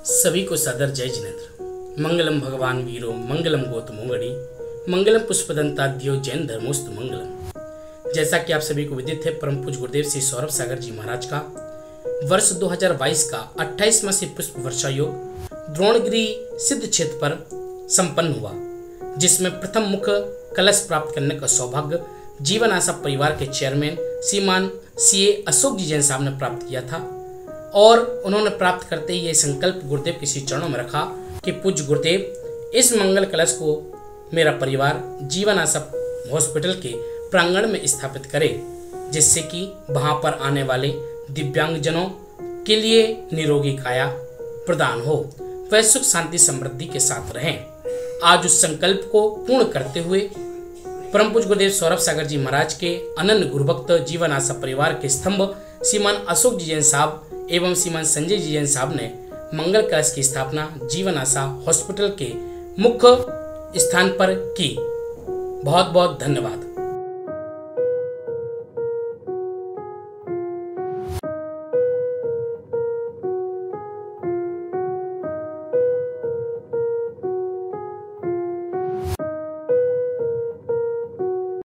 सभी को सादर जय जिनेन्द्र। मंगलम भगवान वीरो मंगलम गौतमोंगड़ी मंगलम पुष्पदंताद्यो जैन धर्मोस्तु मंगलम। जैसा कि आप सभी को विदित है, परम पूज्य गुरुदेव श्री सौरभ सागर जी महाराज का वर्ष 2022 का 28वां से पुष्प वर्षा योग द्रोणगिरी सिद्ध क्षेत्र पर संपन्न हुआ, जिसमें प्रथम मुख्य कलश प्राप्त करने का सौभाग्य जीवन आशा परिवार के चेयरमैन श्रीमान सीए अशोक जी जैन साहब ने प्राप्त किया था। और उन्होंने प्राप्त करते ही ये संकल्प गुरुदेव के श्री चरणों में रखा कि पूज्य गुरुदेव, इस मंगल कलश को मेरा परिवार जीवन आशा हॉस्पिटल के प्रांगण में स्थापित करे, जिससे कि वहां पर आने वाले दिव्यांगजनों के लिए निरोगी काया प्रदान हो, वह सुख शांति समृद्धि के साथ रहें। आज उस संकल्प को पूर्ण करते हुए परम पूज्य गुरुदेव सौरभ सागर जी महाराज के अनन्य गुरुभक्त जीवन आशा परिवार के स्तंभ श्रीमान अशोक जी जैन साहब एवं श्रीमान संजय जी जैन साहब ने मंगल कलश की स्थापना जीवन आशा हॉस्पिटल के मुख्य स्थान पर की। बहुत बहुत धन्यवाद।